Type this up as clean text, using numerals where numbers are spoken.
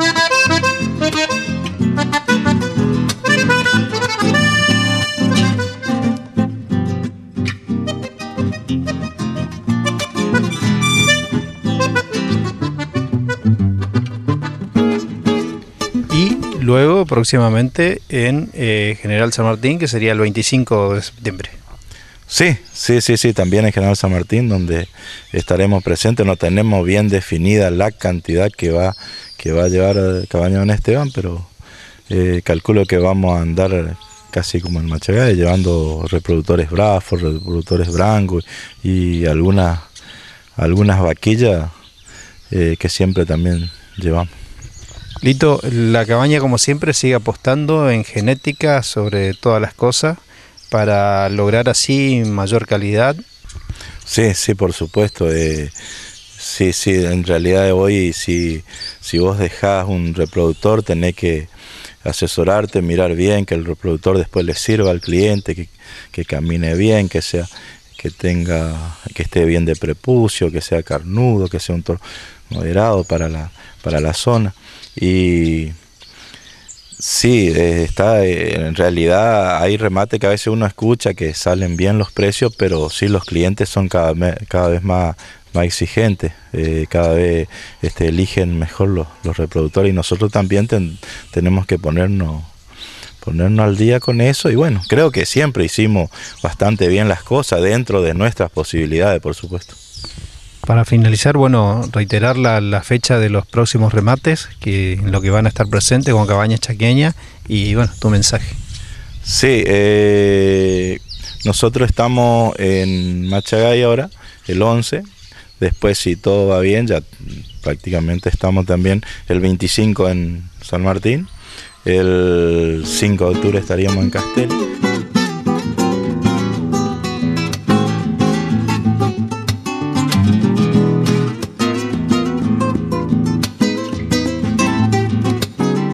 Luego, próximamente, en General San Martín, que sería el 25 de septiembre. Sí, también en General San Martín, donde estaremos presentes. No tenemos bien definida la cantidad que va a llevar Cabaña Don Esteban, pero calculo que vamos a andar casi como en Machagay, llevando reproductores Braford, reproductores Branco y algunas vaquillas que siempre también llevamos. Lito, la cabaña como siempre sigue apostando en genética sobre todas las cosas para lograr así mayor calidad. Sí, por supuesto. Sí, en realidad hoy si vos dejás un reproductor tenés que asesorarte, mirar bien, que el reproductor después le sirva al cliente, que camine bien, que esté bien de prepucio, que sea carnudo, que sea un toro moderado para la zona. Y sí, en realidad hay remate que a veces uno escucha que salen bien los precios, pero sí los clientes son cada vez más exigentes, cada vez eligen mejor los reproductores, y nosotros también tenemos que ponernos al día con eso. Y bueno, creo que siempre hicimos bastante bien las cosas dentro de nuestras posibilidades, por supuesto. Para finalizar, bueno, reiterar la fecha de los próximos remates, en lo que van a estar presentes con Cabañas Chaqueña, y bueno, tu mensaje. Sí, nosotros estamos en Machagay ahora, el 11, después si todo va bien, ya prácticamente estamos también el 25 en San Martín, el 5 de octubre estaríamos en Castelli.